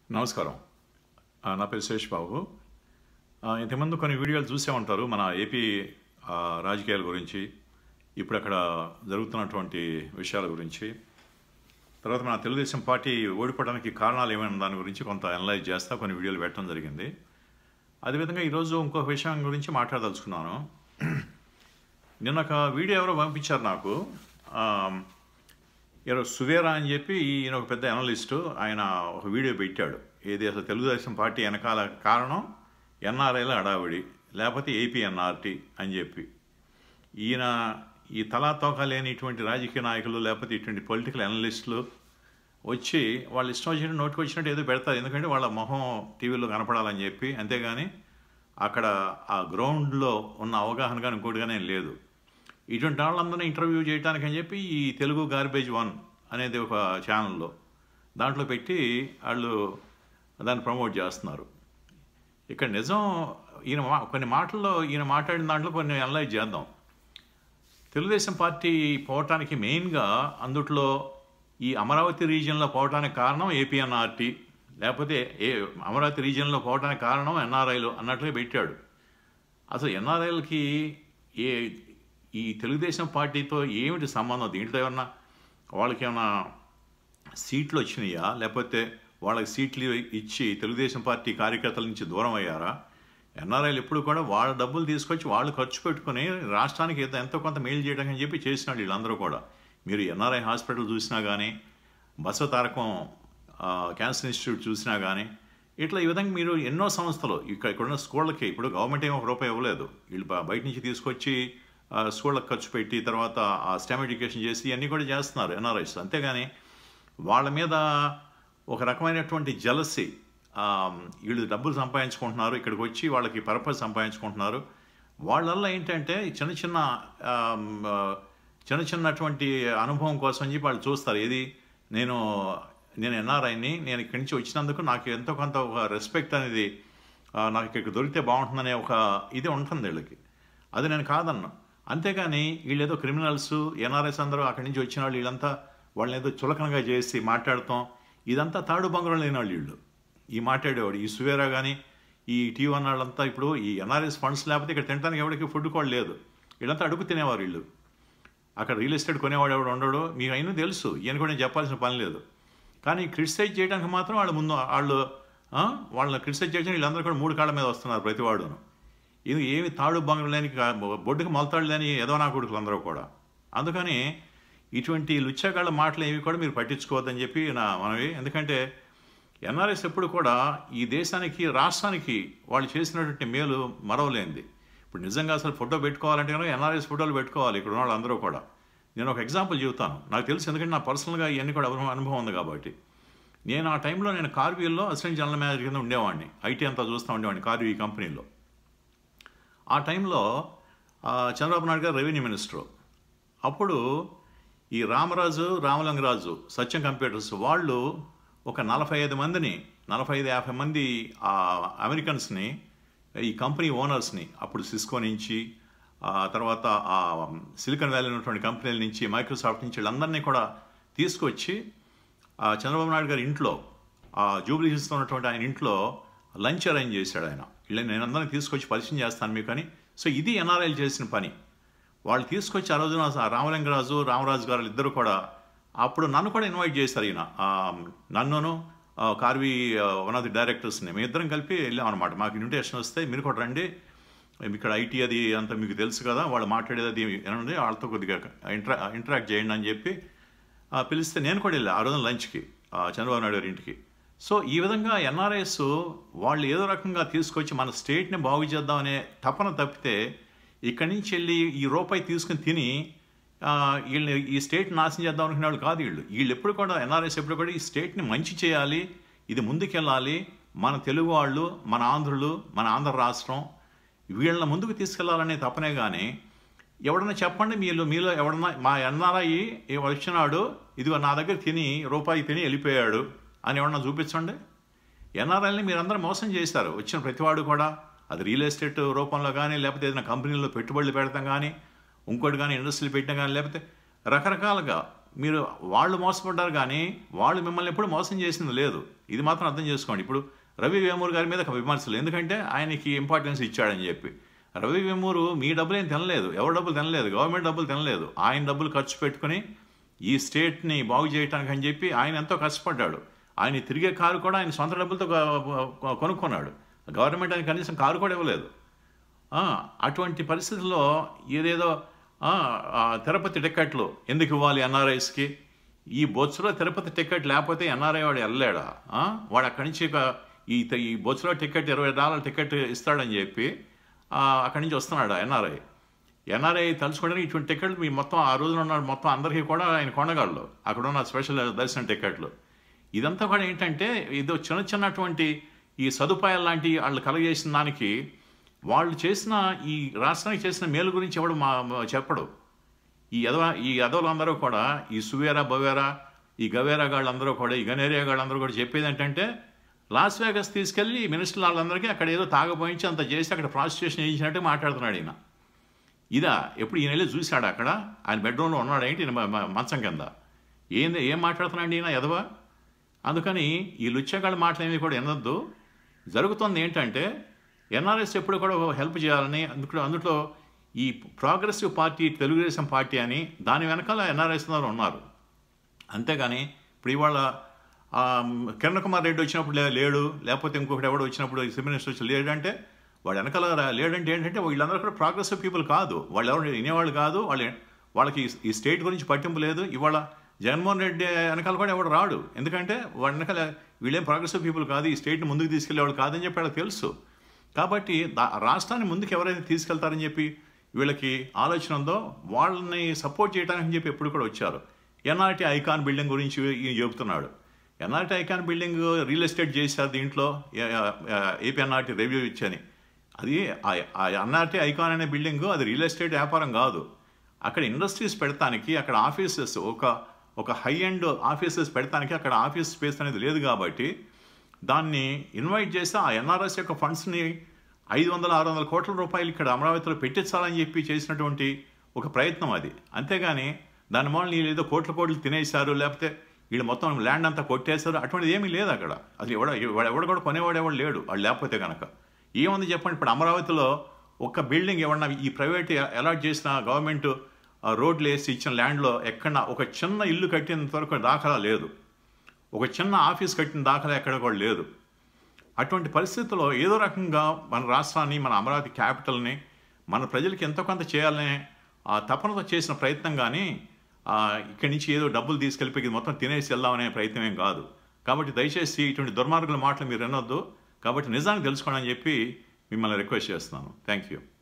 నమస్కారం. నా పేరు శేష్ బాబు. ఇంతకుముందు కొన్ని వీడియోలు చూసే ఉంటారు మన ఏపీ రాజకీయాల గురించి, ఇప్పుడు అక్కడ జరుగుతున్నటువంటి విషయాల గురించి, తర్వాత మన తెలుగుదేశం పార్టీ ఓడిపోవడానికి కారణాలు ఏమైనా దాని గురించి కొంత అనలైజ్ చేస్తా కొన్ని వీడియోలు పెట్టడం జరిగింది. అదేవిధంగా ఈరోజు ఇంకొక విషయం గురించి మాట్లాడదలుచుకున్నాను. నిన్న ఒక వీడియో ఎవరో పంపించారు నాకు. ఎవరో సువేరా అని చెప్పి ఈయన ఒక పెద్ద అనలిస్టు, ఆయన ఒక వీడియో పెట్టాడు. ఏది అసలు తెలుగుదేశం పార్టీ వెనకాల కారణం ఎన్ఆర్ఐల అడావిడి, లేకపోతే ఏపీ ఎన్ఆర్టీ అని చెప్పి. ఈయన ఈ తలా తోక లేని ఇటువంటి రాజకీయ నాయకులు లేకపోతే ఇటువంటి పొలిటికల్ అనలిస్టులు వచ్చి వాళ్ళు ఇష్టం వచ్చినట్టు నోటికి వచ్చినట్టు ఏదో పెడతారు, ఎందుకంటే వాళ్ళ మొహం టీవీలో కనపడాలని చెప్పి. అంతేగాని అక్కడ ఆ గ్రౌండ్లో ఉన్న అవగాహన కానీ ఇంకోటిగానే లేదు. ఇటువంటి వాళ్ళందరినీ ఇంటర్వ్యూ చేయడానికి అని చెప్పి ఈ తెలుగు గార్బేజ్ 1 అనేది ఒక ఛానల్లో దాంట్లో పెట్టి వాళ్ళు దాన్ని ప్రమోట్ చేస్తున్నారు. ఇక్కడ నిజం ఈయన కొన్ని మాటల్లో ఈయన మాట్లాడిన దాంట్లో కొన్ని అనలైజ్ చేద్దాం. తెలుగుదేశం పార్టీ పోవటానికి మెయిన్గా అందుట్లో ఈ అమరావతి రీజియన్లో పోవటానికి కారణం ఏపీఎన్ఆర్టీ, లేకపోతే అమరావతి రీజియన్లో పోవటానికి కారణం ఎన్ఆర్ఐలు అన్నట్లుగా పెట్టాడు. అసలు ఎన్ఆర్ఐలకి ఈ తెలుగుదేశం పార్టీతో ఏమిటి సంబంధం? దీంట్లో ఏమన్నా వాళ్ళకి ఏమన్నా సీట్లు వచ్చినాయా, లేకపోతే వాళ్ళకి సీట్లు ఇచ్చి తెలుగుదేశం పార్టీ కార్యకర్తల నుంచి దూరం అయ్యారా? ఎన్ఆర్ఐలు ఎప్పుడు కూడా వాళ్ళ డబ్బులు తీసుకొచ్చి వాళ్ళు ఖర్చు పెట్టుకుని రాష్ట్రానికి ఎంతో కొంత మేలు చేయడానికి అని చెప్పి చేసినాడు వీళ్ళందరూ కూడా. మీరు ఎన్ఆర్ఐ హాస్పిటల్ చూసినా కానీ, బసవతారకం క్యాన్సర్ ఇన్స్టిట్యూట్ చూసినా కానీ, ఇట్లా ఈ విధంగా మీరు ఎన్నో సంస్థలు ఇక్కడున్న స్కూళ్ళకి ఇప్పుడు గవర్నమెంట్ ఏమో ₹1 ఇవ్వలేదు, వీళ్ళు బయట నుంచి తీసుకొచ్చి స్కూళ్ళకి ఖర్చు పెట్టి తర్వాత ఆ స్టెమ్ ఎడ్యుకేషన్ చేసి ఇవన్నీ కూడా చేస్తున్నారు ఎన్ఆర్ఐస్. అంతేగాని వాళ్ళ మీద ఒక రకమైనటువంటి జలసి, వీళ్ళు డబ్బులు సంపాదించుకుంటున్నారు, ఇక్కడికి వచ్చి వాళ్ళకి పర్పస్ సంపాదించుకుంటున్నారు. వాళ్ళల్లో ఏంటంటే చిన్నటువంటి అనుభవం కోసం అని చెప్పి వాళ్ళు చూస్తారు. ఏది నేను ఎన్ఆర్ఐని, నేను ఇక్కడి నుంచి వచ్చినందుకు నాకు ఎంతో కొంత ఒక రెస్పెక్ట్ అనేది నాకు ఇక్కడ దొరికితే బాగుంటుందనే ఒక ఇది ఉంటుంది వీళ్ళకి. అది నేను కాదన్నా. అంతేగాని వీళ్ళు ఏదో క్రిమినల్స్, ఎన్ఆర్ఎస్ అందరూ అక్కడి నుంచి వచ్చిన వాళ్ళు వీళ్ళంతా వాళ్ళని ఏదో చులకనగా చేసి మాట్లాడతాం, ఇదంతా తాడు బంగారం లేని వాళ్ళు వీళ్ళు. ఈ మాట్లాడేవాడు ఈ సువేరా కానీ ఈ T1 వాళ్ళంతా ఇప్పుడు ఈ ఎన్ఆర్ఎస్ ఫండ్స్ లేకపోతే ఇక్కడ తినడానికి ఎవరికి ఫుడ్ కూడా లేదు. వీళ్ళంతా అడుగు తినేవారు వీళ్ళు. అక్కడ రియల్ ఎస్టేట్ కొనేవాడు ఎవడు ఉండడు, మీకు అయినా తెలుసు, ఈయన కూడా నేను చెప్పాల్సిన పని లేదు. కానీ క్రిటిసైజ్ చేయడానికి మాత్రం వాళ్ళని క్రిటిసైజ్ చేయడానికి వీళ్ళందరూ కూడా 3 కాళ్ళ మీద వస్తున్నారు ప్రతివాడును. ఇది ఏమి తాడు బంగారం లేని, బొడ్డుకి మొలతాడు లేని ఏదో నా కొడుకులు అందరూ కూడా. అందుకని ఇటువంటి లుచ్చాగాళ్ళ మాటలు ఏవి కూడా మీరు పట్టించుకోవద్దని చెప్పి నా మనవి. ఎందుకంటే ఎన్ఆర్ఎస్ ఎప్పుడు కూడా ఈ దేశానికి, రాష్ట్రానికి వాళ్ళు చేసినటువంటి మేలు మరవలేనిది. ఇప్పుడు నిజంగా అసలు ఫోటో పెట్టుకోవాలంటే కనుక ఎన్ఆర్ఎస్ ఫోటోలు పెట్టుకోవాలి ఇక్కడ ఉన్న వాళ్ళందరూ కూడా. నేను ఒక ఎగ్జాంపుల్ చెబుతాను, నాకు తెలుసు, ఎందుకంటే నా పర్సనల్గా ఇవన్నీ కూడా అనుభవం ఉంది కాబట్టి. నేను ఆ టైంలో కార్వీల్లో అసిస్టెంట్ జనరల్ మేనేజర్ కింద ఉండేవాడిని, ఐటీ అంతా చూస్తూ ఉండేవాడిని కార్వీ కంపెనీలో. ఆ టైంలో చంద్రబాబు నాయుడు గారు రెవెన్యూ మినిస్టరు. అప్పుడు ఈ రామలింగరాజు సత్యం కంప్యూటర్స్ వాళ్ళు ఒక 45-50 మంది అమెరికన్స్ని, ఈ కంపెనీ ఓనర్స్ని, అప్పుడు సిస్కో నుంచి తర్వాత ఆ సిలికాన్ వ్యాలీ ఉన్నటువంటి కంపెనీల నుంచి, మైక్రోసాఫ్ట్ నుంచి వీళ్ళందరినీ కూడా తీసుకొచ్చి చంద్రబాబు నాయుడు గారి ఇంట్లో, జూబ్లీ హిల్స్లో ఉన్నటువంటి ఆయన ఇంట్లో లంచ్ అరేంజ్ చేశాడు ఆయన. నేను అందరినీ తీసుకొచ్చి పరిచయం చేస్తాను మీకు అని. సో ఇది ఎన్ఆర్ఐలు చేసిన పని. వాళ్ళు తీసుకొచ్చి ఆ రోజున రామరాజు గారు ఇద్దరు కూడా, అప్పుడు నన్ను కూడా ఇన్వైట్ చేశారు. ఈయన నన్నును కార్వీ వన్ ఆఫ్ ది డైరెక్టర్స్ని మేమిద్దరం కలిపి వెళ్ళాం అనమాట. మాకు ఇన్విటేషన్ వస్తే మీరు కూడా రండి, ఇక్కడ ఐటీ అది అంతా మీకు తెలుసు కదా, వాళ్ళు మాట్లాడేది అది ఏనండి, వాళ్ళతో కొద్దిగా ఇంటరాక్ట్ చేయండి అని చెప్పి పిలిస్తే నేను కూడా వెళ్ళాను ఆ రోజున లంచ్కి చంద్రబాబు నాయుడు గారి ఇంటికి. సో ఈ విధంగా ఎన్ఆర్ఐస్ వాళ్ళు ఏదో రకంగా తీసుకొచ్చి మన స్టేట్ని బాగు చేద్దామనే తపన తప్పితే ఇక్కడి నుంచి వెళ్ళి ఈ రూపాయి తీసుకుని తిని వీళ్ళని ఈ స్టేట్ నాశనం చేద్దాం అనుకునే వాళ్ళు కాదు వీళ్ళు. ఎప్పుడు కూడా ఎన్ఆర్ఐస్ ఎప్పుడు కూడా ఈ స్టేట్ని మంచి చేయాలి, ఇది ముందుకెళ్ళాలి, మన తెలుగు వాళ్ళు, మన ఆంధ్రులు, మన ఆంధ్ర రాష్ట్రం వీళ్ళని ముందుకు తీసుకెళ్లాలనే తపనే. కానీ ఎవడన్నా చెప్పండి, మీలో ఎవడన్నా మా ఎన్ఆర్ఐ వచ్చినాడు, ఇదిగో నా దగ్గర రూపాయి తిని వెళ్ళిపోయాడు అని ఎవరన్నా చూపించండి. ఎన్ఆర్ఐని మీరందరూ మోసం చేశారు. వచ్చిన ప్రతివాడు కూడా, అది రియల్ ఎస్టేట్ రూపంలో కానీ, లేకపోతే ఏదైనా కంపెనీల్లో పెట్టుబడులు పెడతాం కానీ, ఇంకోటి కానీ ఇండస్ట్రీలు పెట్టడం కానీ, లేకపోతే రకరకాలుగా మీరు వాళ్ళు మోసపడ్డారు కానీ వాళ్ళు మిమ్మల్ని ఎప్పుడు మోసం చేసింది లేదు. ఇది మాత్రం అర్థం చేసుకోండి. ఇప్పుడు రవి వేమూరు గారి మీద విమర్శలు, ఎందుకంటే ఆయనకి ఇంపార్టెన్స్ ఇచ్చాడని చెప్పి. రవి వేమూరు మీ డబ్బులు ఏం తినలేదు, ఎవరి డబ్బులు తినలేదు, గవర్నమెంట్ డబ్బులు తినలేదు. ఆయన డబ్బులు ఖర్చు పెట్టుకుని ఈ స్టేట్ని బాగు చేయడానికి అని చెప్పి ఆయన ఎంతో కష్టపడ్డాడు. ఆయన తిరిగే కారు కూడా ఆయన సొంత డబ్బులతో కొనుక్కున్నాడు. గవర్నమెంట్ ఆయన కనీసం కారు కూడా ఇవ్వలేదు. అటువంటి పరిస్థితుల్లో ఏదేదో తిరుపతి టికెట్లు ఎందుకు ఇవ్వాలి ఎన్ఆర్ఐస్కి? ఈ బొత్సలో తిరుపతి టికెట్ లేకపోతే ఎన్ఆర్ఐ వాడు వెళ్ళలేడా? వాడు అక్కడి నుంచి ఈ బొత్సలో టికెట్ $20 టికెట్ ఇస్తాడని చెప్పి అక్కడి నుంచి వస్తున్నాడు ఎన్ఆర్ఐ తలుచుకోవడానికి ఇటువంటి టికెట్లు మీ మొత్తం ఆ రోజున ఉన్న మొత్తం అందరికీ కూడా ఆయన కొనగాళ్ళు, అక్కడ ఉన్న స్పెషల్ దర్శన టికెట్లు. ఇదంతా కూడా ఏంటంటే ఇదో చిన్నటువంటి ఈ సదుపాయాలు లాంటి వాళ్ళు కలగజేసిన దానికి వాళ్ళు చేసిన ఈ రాష్ట్రానికి చేసిన మేలు గురించి ఎవడు చెప్పడు. ఈ యదవులందరూ కూడా ఈ సువేరా బవేరా ఈ గవేరా గాళ్ళందరూ కూడా ఈ గనేరియా గాళ్ళందరూ కూడా చెప్పేది ఏంటంటే లాస్ వేగస్ తీసుకెళ్ళి మినిస్టర్లు వాళ్ళందరికీ అక్కడ ఏదో తాగబోయించి అంత చేసి అక్కడ ప్రాస్టిట్యూషన్ చేయించినట్టు మాట్లాడుతున్నాడు ఈయన. ఎప్పుడు ఈయన వెళ్ళి చూశాడు అక్కడ ఆయన బెడ్రూమ్లో ఉన్నాడు ఏంటి మంచం కింద ఏం మాట్లాడుతున్నాడు ఈయన ఎదవా? అందుకని ఈ లుచ్చగాళ్ళ మాటలేమి కూడా వినొద్దు. జరుగుతుంది ఏంటంటే ఎన్ఆర్ఎస్ ఎప్పుడు కూడా హెల్ప్ చేయాలని అందులో ఈ ప్రోగ్రెసివ్ పార్టీ తెలుగుదేశం పార్టీ అని దాని వెనకాల ఎన్ఆర్ఎస్ ఉన్నారు. అంతేగాని ఇప్పుడు ఇవాళ కిరణ్ కుమార్ రెడ్డి వచ్చినప్పుడు లేడు, లేకపోతే ఇంకొకటి ఎవడో వచ్చినప్పుడు చీఫ్ మినిస్టర్ వచ్చి లేడంటే వాడు వెనకాల లేడంటే ఏంటంటే వీళ్ళందరూ కూడా ప్రోగ్రెసివ్ పీపుల్ కాదు, వాళ్ళు ఎవరు వినేవాళ్ళు కాదు, వాళ్ళకి ఈ స్టేట్ గురించి పట్టింపు లేదు. ఇవాళ జగన్మోహన్ రెడ్డి వెనకాల కూడా ఎవడు రాడు, ఎందుకంటే వాడి వెనకాల వీళ్ళేం ప్రోగ్రెసివ్ పీపుల్ కాదు, ఈ స్టేట్ని ముందుకు తీసుకెళ్ళేవాళ్ళు కాదని చెప్పి వాళ్ళకి తెలుసు. కాబట్టి రాష్ట్రాన్ని ముందుకు ఎవరైతే తీసుకెళ్తారని చెప్పి వీళ్ళకి ఆలోచన ఉందో వాళ్ళని సపోర్ట్ చేయడానికి చెప్పి ఎప్పుడు కూడా వచ్చారు. ఎన్ఆర్టీ ఐకాన్ బిల్డింగ్ గురించి చెబుతున్నాడు. NRT icon building real estate చేశారు, దీంట్లో ఏపీ ఎన్ఆర్టీ రెవ్యూ ఇచ్చని. అది ఎన్ఆర్టీ ఐకాన్ అనే బిల్డింగ్ అది రియల్ ఎస్టేట్ వ్యాపారం కాదు. అక్కడ ఇండస్ట్రీస్ పెడతానికి, అక్కడ ఆఫీసెస్ ఒక హై ఎండ్ ఆఫీసెస్ పెడతానికి అక్కడ ఆఫీస్ స్పేస్ అనేది లేదు. కాబట్టి దాన్ని ఇన్వైట్ చేసి ఆ ఎన్ఆర్ఎస్ యొక్క ఫండ్స్ని 500-600 కోట్ల రూపాయలు ఇక్కడ అమరావతిలో పెట్టించాలని చెప్పి చేసినటువంటి ఒక ప్రయత్నం అది. అంతేగాని దాని మూలన వీళ్ళు ఏదో కోట్లు తినేశారు, లేకపోతే వీళ్ళు మొత్తం ల్యాండ్ అంతా కొట్టేశారు, అటువంటిది ఏమీ లేదు అక్కడ. అసలు ఎవడు కూడా కొనేవాడేవాడు లేడు వాళ్ళు లేకపోతే కనుక. ఏముంది చెప్పండి? ఇప్పుడు అమరావతిలో ఒక బిల్డింగ్ ఎవరన్నా ఈ ప్రైవేట్ అలాట్ చేసిన గవర్నమెంట్ రోడ్లు వేసి ఇచ్చిన ల్యాండ్లో ఎక్కడన్నా ఒక చిన్న ఇల్లు కట్టినంత వరకు దాఖలా లేదు, ఒక చిన్న ఆఫీస్ కట్టిన దాఖలా ఎక్కడ కూడా లేదు. అటువంటి పరిస్థితుల్లో ఏదో రకంగా మన రాష్ట్రాన్ని, మన అమరావతి క్యాపిటల్ని మన ప్రజలకి ఎంతో కొంత చేయాలనే తపనతో చేసిన ప్రయత్నం కానీ ఇక్కడి నుంచి ఏదో డబ్బులు తీసుకెళ్ళిపోయి మొత్తం తినేసి వెళ్దామనే ప్రయత్నం ఏం కాదు. కాబట్టి దయచేసి ఇటువంటి దుర్మార్గుల మాటలు మీరు వినొద్దు. కాబట్టి నిజాన్ని తెలుసుకోండి అని చెప్పి మిమ్మల్ని రిక్వెస్ట్ చేస్తున్నాను. Thank you.